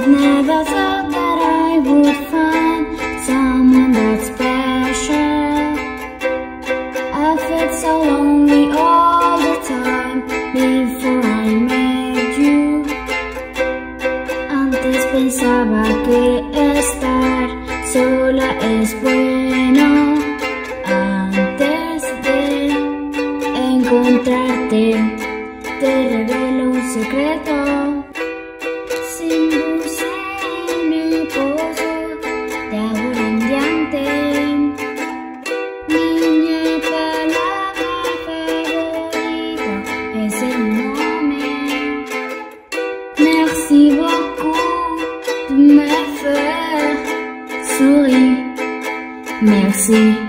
never thought that I would find someone that special. I felt so lonely all the time before I met you. Antes pensaba que estar sola es bueno. Antes de encontrarte, te revelo un secreto. Sin luz en mi pozo de agua radiante, mi palabra favorita es el nombre. Merci beaucoup de me faire sourire. Merci.